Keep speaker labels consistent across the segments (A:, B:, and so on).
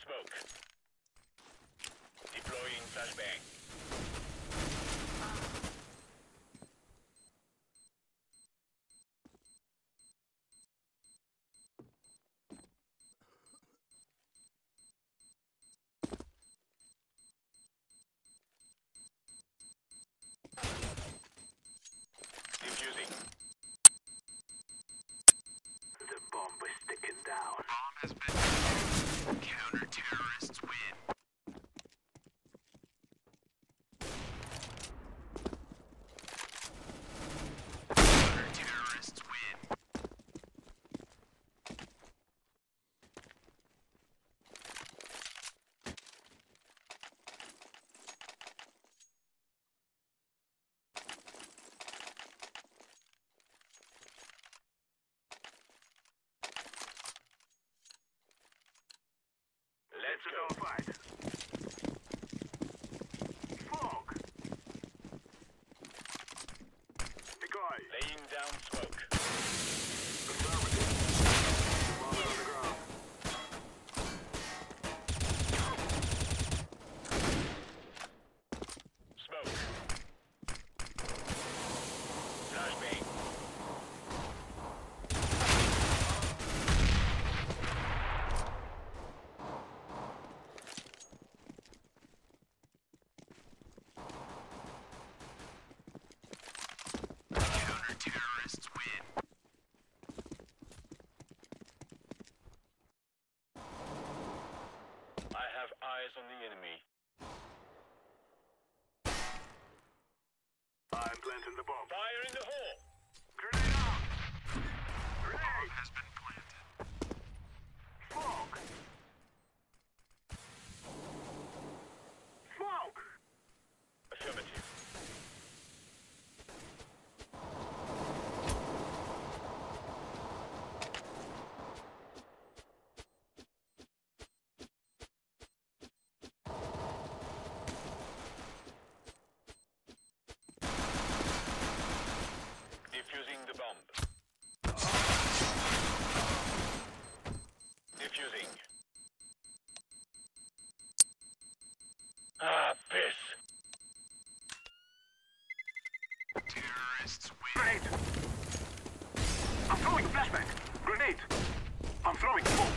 A: smoke. Deploying flashbang. Defusing.
B: The bomb is sticking down.
C: Bomb has been defused. Counter-terrorists win. Counter-terrorists win.
A: Let's go.
B: Fight. Smoke. Decoy.
A: Laying down smoke.
B: Conservative. Bomb on the ground.
A: Smoke. Flashbang.
C: Counter-terrorists win.
A: I have eyes on the enemy.
B: I'm planting the bomb.
A: Fire in the hole.
B: Grenade out.
C: Bomb
B: Grenade.
C: has been planted.
B: Smoke. Smoke.
A: Affirmative. Defusing the bomb. Defusing. Ah, piss.
C: Terrorists win.
B: Grenade. I'm throwing a flashbang. Grenade. I'm throwing smoke.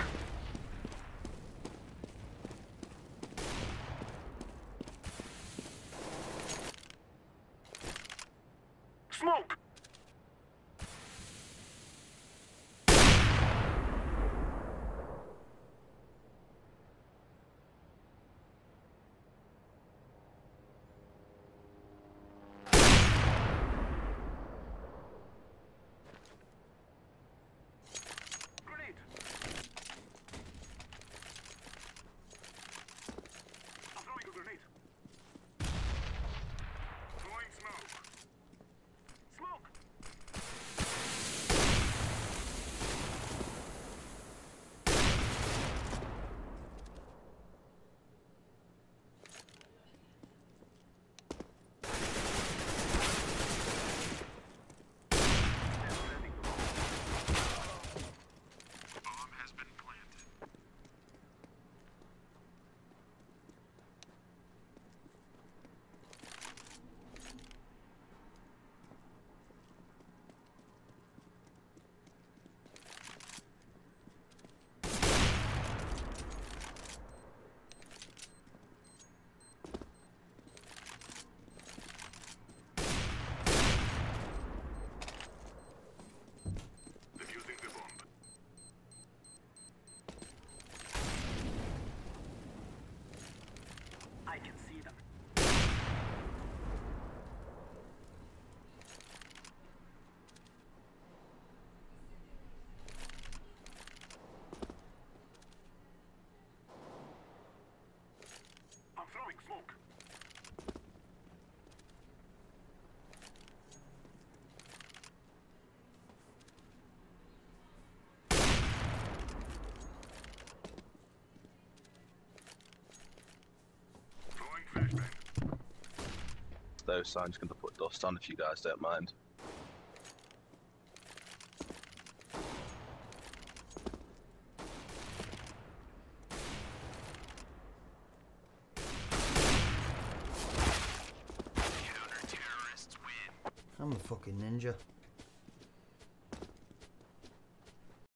B: Smoke. Grenade. I'm throwing a grenade. Throwing smoke. Smoke.
C: Bomb has been planted.
B: Defusing the bomb. I can see them. I'm throwing smoke. Throwing flashbang.
D: Those signs going to put dust on if you guys don't mind.
E: I'm a fucking ninja.